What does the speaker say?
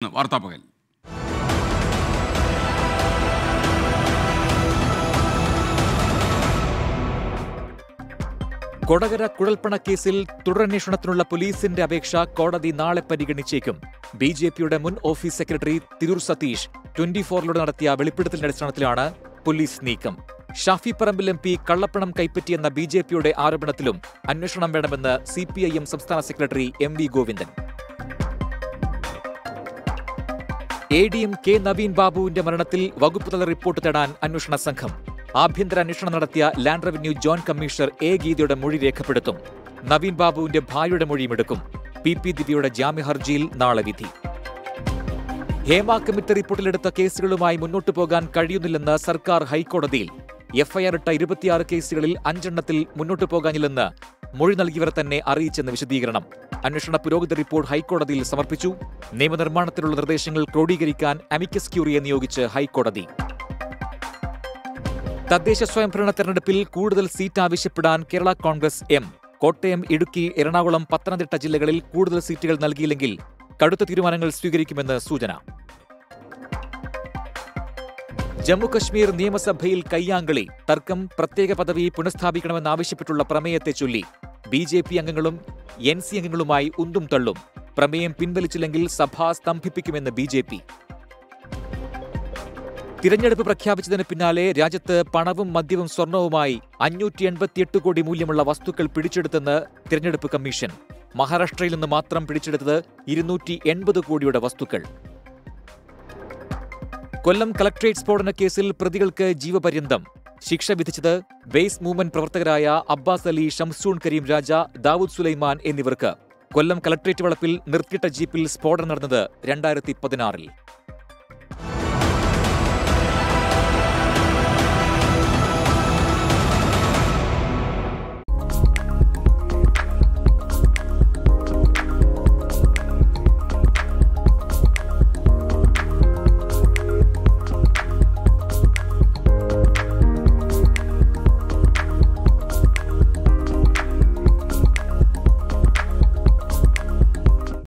തുടർന്ന് വാർത്താപകൽ. കൊടകര കുഴൽപ്പണ കേസിൽ തുടരന്വേഷണത്തിനുള്ള പോലീസിന്റെ അപേക്ഷ കോടതി നാളെ പരിഗണിച്ചേക്കും. ബിജെപിയുടെ മുൻ ഓഫീസ് സെക്രട്ടറി തിരൂർ സതീഷ് 24 നടത്തിയ വെളിപ്പെടുത്തലിന്റെ അടിസ്ഥാനത്തിലാണ് പോലീസ് നീക്കം. ഷാഫി പറമ്പിൽ MP കള്ളപ്പണം കൈപ്പറ്റിയെന്ന ബിജെപിയുടെ ആരോപണത്തിലും അന്വേഷണം വേണമെന്ന് CPIM സംസ്ഥാന secretary MV Govindan. ADM K Naveen ബാബുവിന്റെ മരണത്തിൽ വകുപ്പുതല റിപ്പോർട്ട് തേടാൻ അന്വേഷണ സംഘം. ആഭ്യന്തര അന്വേഷണം നടത്തിയ land revenue joint commissioner A ഗീതയുടെ മൊഴി രേഖപ്പെടുത്തും. നവീൻ ബാബുവിന്റെ ഭാര്യയുടെ മൊഴിയുമെടുക്കും. PP ദിവ്യയുടെ ജാമ്യഹർജിയിൽ നാളെ വിധി. ഹേമ കമ്മിറ്റി റിപ്പോർട്ടിലെടുത്ത കേസുകളുമായി മുന്നോട്ടു പോകാൻ കഴിയുന്നില്ലെന്ന് സർക്കാർ ഹൈക്കോടതിയിൽ. FIR ഇട്ട 26 കേസുകളിൽ 5 എണ്ണത്തിൽ മുന്നോട്ടു പോകാനില്ലെന്ന് മൊഴി നൽകിയവർ തന്നെ അറിയിച്ചെന്ന് വിശദീകരണം. അന്വേഷണ പുരോഗതി റിപ്പോർട്ട് ഹൈക്കോടതിയിൽ സമർപ്പിച്ചു. നിയമനിർമ്മാണത്തിലുള്ള നിർദ്ദേശങ്ങൾ ക്രോഡീകരിക്കാൻ അമിക്കസ് ക്യൂറിയെ നിയോഗിച്ച് ഹൈക്കോടതി. തദ്ദേശ സ്വയംഭരണ തെരഞ്ഞെടുപ്പിൽ കൂടുതൽ സീറ്റ് ആവശ്യപ്പെടാൻ കേരള കോൺഗ്രസ് M. കോട്ടയം, ഇടുക്കി, എറണാകുളം, പത്തനംതിട്ട ജില്ലകളിൽ കൂടുതൽ സീറ്റുകൾ നൽകിയില്ലെങ്കിൽ കടുത്ത തീരുമാനങ്ങൾ സ്വീകരിക്കുമെന്ന് സൂചന. ജമ്മുകശ്മീർ നിയമസഭയിൽ കയ്യാങ്കളി. തർക്കം പ്രത്യേക പദവി പുനഃസ്ഥാപിക്കണമെന്നാവശ്യപ്പെട്ടുള്ള പ്രമേയത്തെ ചൊല്ലി BJP അംഗങ്ങളും NC അംഗങ്ങളുമായി ഉന്തും തള്ളും. പ്രമേയം പിൻവലിച്ചില്ലെങ്കിൽ സഭ സ്തംഭിപ്പിക്കുമെന്ന് BJP. തിരഞ്ഞെടുപ്പ് പ്രഖ്യാപിച്ചതിന് പിന്നാലെ രാജ്യത്ത് പണവും മദ്യവും സ്വർണവുമായി 588 കോടി മൂല്യമുള്ള വസ്തുക്കൾ പിടിച്ചെടുത്തെന്ന് തിരഞ്ഞെടുപ്പ് കമ്മീഷൻ. മഹാരാഷ്ട്രയിൽ നിന്ന് മാത്രം പിടിച്ചെടുത്തത് 280 കോടിയുടെ വസ്തുക്കൾ. കൊല്ലം കളക്ട്രേറ്റ് സ്ഫോടന കേസിൽ പ്രതികൾക്ക് ജീവപര്യന്തം. ശിക്ഷ വിധിച്ചത് ബേസ് മൂവ്മെന്റ് പ്രവർത്തകരായ അബ്ബാസ് അലി, ഷംസൂൺ കരീം രാജ, ദാവൂദ് സുലൈമാൻ എന്നിവർക്ക്. കൊല്ലം കളക്ട്രേറ്റ് വളപ്പിൽ നിർത്തിയിട്ട ജീപ്പിൽ സ്ഫോടനം നടന്നത് 2016.